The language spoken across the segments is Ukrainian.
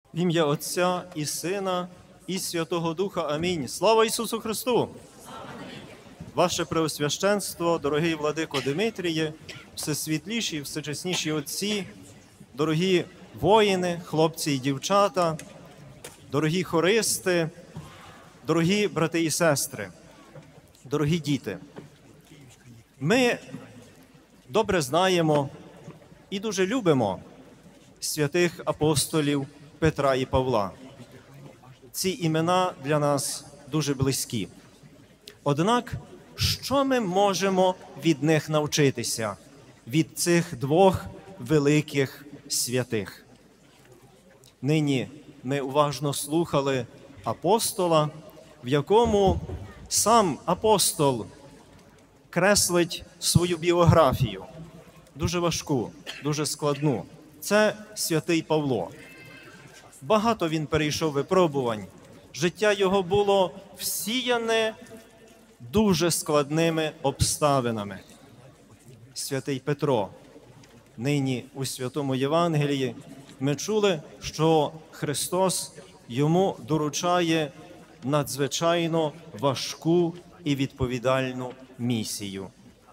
В ім'я Отця і Сина, і Святого Духа. Амінь. Слава Ісусу Христу! Ваше Преосвященство, дорогий владико Димитріє, всесвітліші, всечесніші отці, дорогі воїни, хлопці і дівчата, дорогі хористи, дорогі брати і сестри, дорогі діти. Ми добре знаємо і дуже любимо святих апостолів Петра і Павла. Ці імена для нас дуже близькі. Однак, що ми можемо від них навчитися, від цих двох великих святих? Нині ми уважно слухали апостола, в якому сам апостол креслить свою біографію. Дуже важку, дуже складну. Це святий Павло. Багато він перейшов випробувань. Життя його було всіяне дуже складними обставинами. Святий Петро. Нині у Святому Євангелії ми чули, що Христос йому доручає надзвичайно важку і відповідальну місію.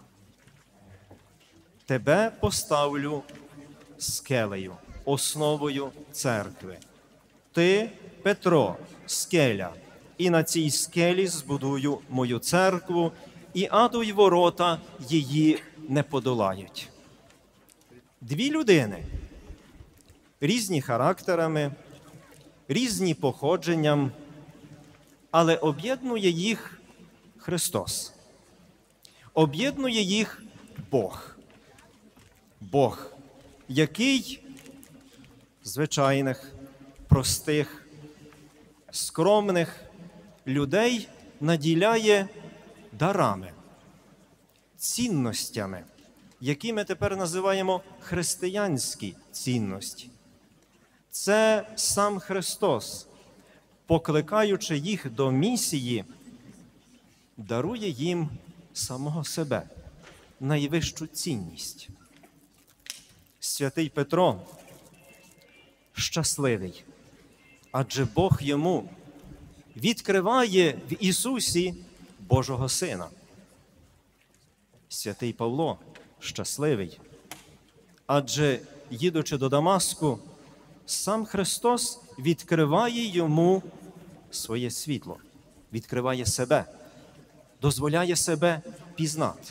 Тебе поставлю скелею, основою церкви. Ти, Петро, скеля, і на цій скелі збудую мою церкву, і аду й ворота її не подолають. Дві людини, різні характерами, різні походженням, але об'єднує їх Христос. Об'єднує їх Бог. Бог, який звичайних, простих, скромних людей наділяє дарами, цінностями, які ми тепер називаємо християнські цінності. Це сам Христос, покликаючи їх до місії, дарує їм самого себе, найвищу цінність. Святий Петро щасливий, адже Бог йому відкриває в Ісусі Божого Сина. Святий Павло щасливий, адже, їдучи до Дамаску, сам Христос відкриває йому своє світло, відкриває себе, дозволяє себе пізнати.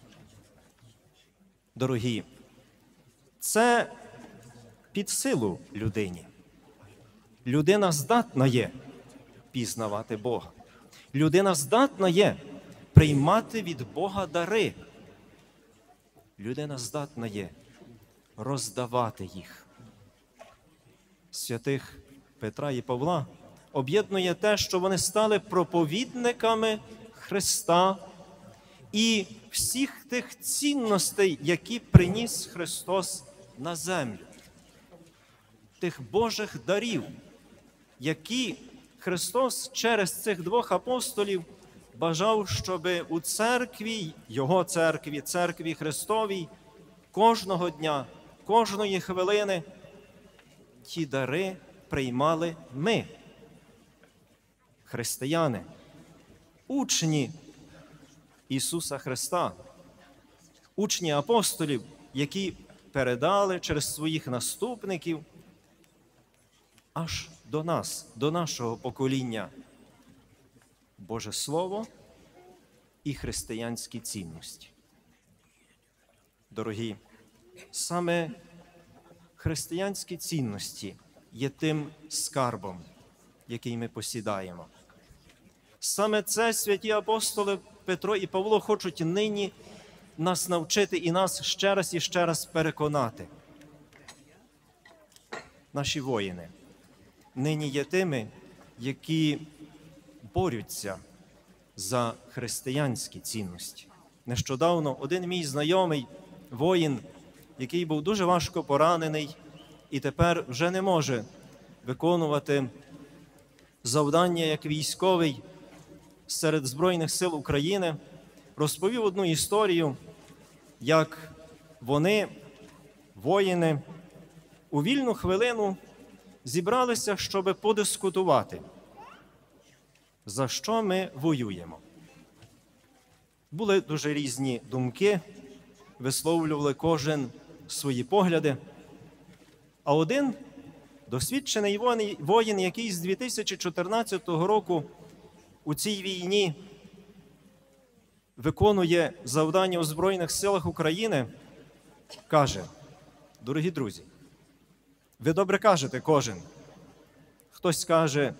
Дорогі, це під силу людині. Людина здатна є пізнавати Бога. Людина здатна є приймати від Бога дари. Людина здатна є роздавати їх. Святих Петра і Павла об'єднує те, що вони стали проповідниками Христа і всіх тих цінностей, які приніс Христос на землю. Тих Божих дарів, які Христос через цих двох апостолів бажав, щоб у церкві, Його церкві, церкві Христовій, кожного дня, кожної хвилини ті дари приймали ми, християни, учні Ісуса Христа, учні апостолів, які передали через своїх наступників аж до нас, до нашого покоління Боже Слово і християнські цінності. Дорогі, саме християнські цінності є тим скарбом, який ми посідаємо. Саме це святі апостоли Петро і Павло хочуть нині нас навчити і нас ще раз і ще раз переконати. Наші воїни нині є тими, які борються за християнські цінності. Нещодавно один мій знайомий воїн, який був дуже важко поранений і тепер вже не може виконувати завдання як військовий серед Збройних сил України, розповів одну історію, як вони, воїни, у вільну хвилину зібралися, щоб подискутувати, за що ми воюємо. Були дуже різні думки, висловлювали кожен свої погляди. А один досвідчений воїн, який з 2014 року у цій війні виконує завдання у Збройних силах України, каже: дорогі друзі, ви добре кажете кожен. Хтось каже: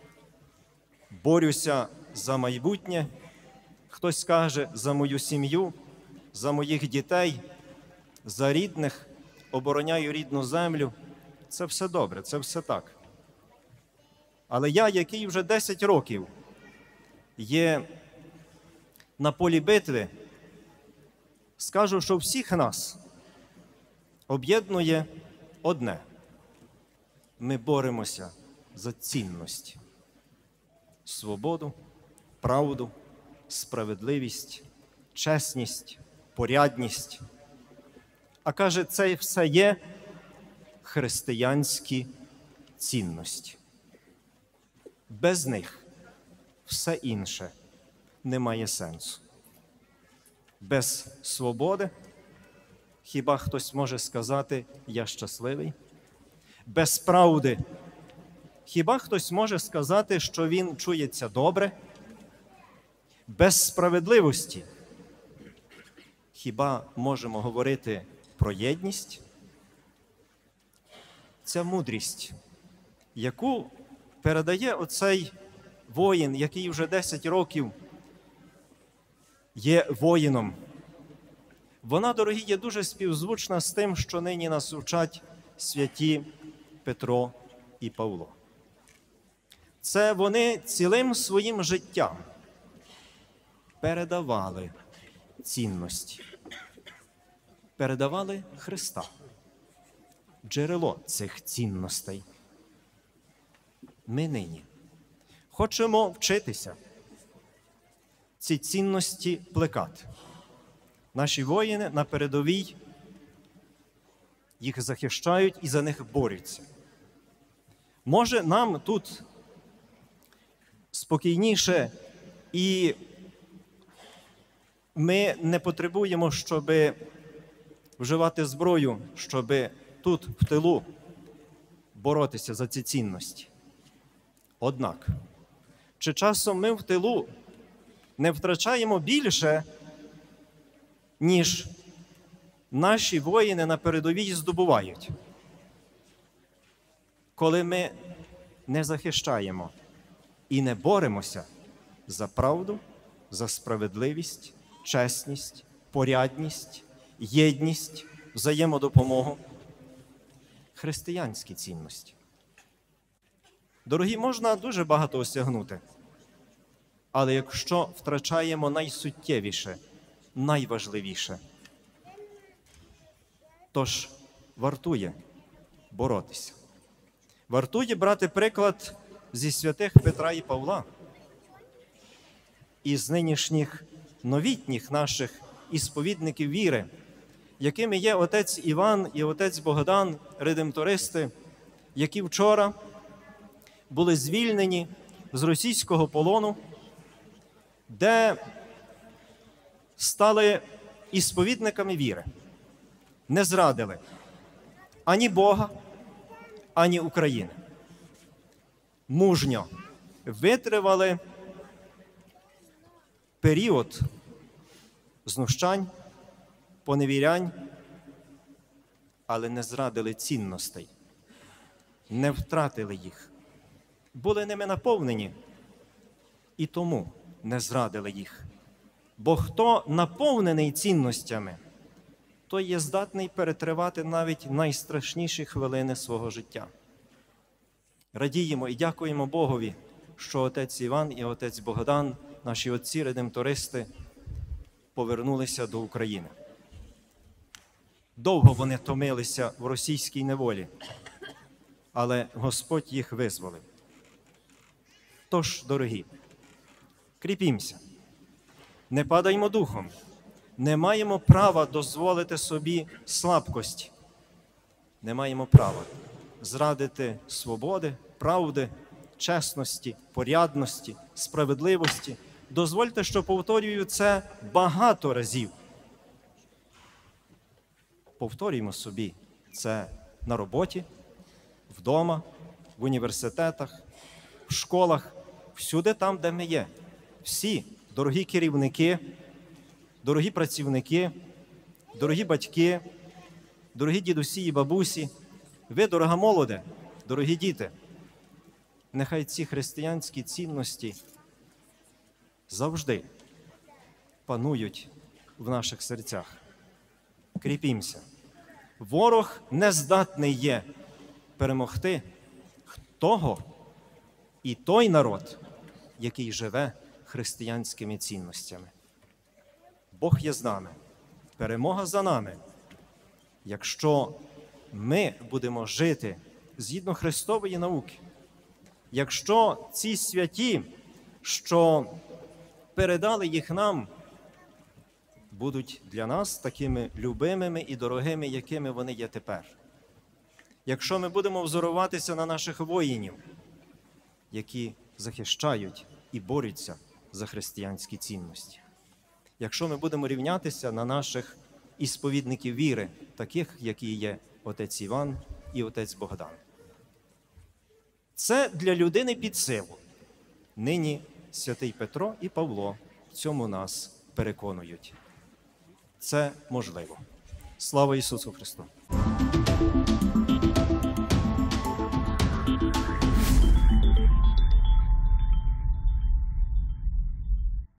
борюся за майбутнє, хтось каже: за мою сім'ю, за моїх дітей, за рідних, обороняю рідну землю. Це все добре, це все так. Але я, який вже 10 років є на полі битви, скажу, що всіх нас об'єднує одне. Ми боремося за цінності: свободу, правду, справедливість, чесність, порядність. А каже, це все є християнські цінності. Без них все інше не має сенсу. Без свободи хіба хтось може сказати: я щасливий? Без правди хіба хтось може сказати, що він чується добре? Без справедливості хіба можемо говорити про єдність? Ця мудрість, яку передає оцей воїн, який вже 10 років є воїном, вона, дорогі, є дуже співзвучна з тим, що нині нас вчать святі Петро і Павло. Це вони цілим своїм життям передавали цінності, передавали Христа, джерело цих цінностей. Ми нині хочемо вчитися ці цінності плекати. Наші воїни на передовій їх захищають і за них борються. Може, нам тут спокійніше, і ми не потребуємо, щоб вживати зброю, щоб тут, в тилу, боротися за ці цінності. Однак, чи часом ми в тилу не втрачаємо більше, ніж наші воїни на передовій здобувають, коли ми не захищаємо і не боремося за правду, за справедливість, чесність, порядність, єдність, взаємодопомогу, християнські цінності. Дорогі, можна дуже багато осягнути, але якщо втрачаємо найсуттєвіше, найважливіше, тож вартує боротися. Вартує брати приклад зі святих Петра і Павла, із нинішніх новітніх наших ісповідників віри, якими є отець Іван і отець Богдан, редемтористи, які вчора були звільнені з російського полону, де стали ісповідниками віри, не зрадили ані Бога, ані України. Мужньо витривали період знущань, поневірянь, але не зрадили цінностей, не втратили їх, були ними наповнені і тому не зрадили їх. Бо хто наповнений цінностями, той є здатний перетривати навіть найстрашніші хвилини свого життя. Радіємо і дякуємо Богові, що отець Іван і отець Богдан, наші отці-редемтористи, повернулися до України. Довго вони томилися в російській неволі, але Господь їх визволив. Тож, дорогі, кріпімося, не падаймо духом, не маємо права дозволити собі слабкості, не маємо права. зрадити свободи, правди, чесності, порядності, справедливості. Дозвольте, що повторюю це багато разів. Повторюємо собі це на роботі, вдома, в університетах, в школах, всюди там, де ми є. Всі, дорогі керівники, дорогі працівники, дорогі батьки, дорогі дідусі і бабусі, ви, дорога молоде, дорогі діти, нехай ці християнські цінності завжди панують в наших серцях. Кріпімося. Ворог не здатний є перемогти того і той народ, який живе християнськими цінностями. Бог є з нами, перемога за нами. Якщо ми будемо жити згідно Христової науки, якщо ці святі, що передали їх нам, будуть для нас такими любимими і дорогими, якими вони є тепер. Якщо ми будемо взоруватися на наших воїнів, які захищають і борються за християнські цінності. Якщо ми будемо рівнятися на наших ісповідників віри, таких, які є отець Іван і отець Богдан. Це для людини під силу. Нині святий Петро і Павло в цьому нас переконують. Це можливо. Слава Ісусу Христу!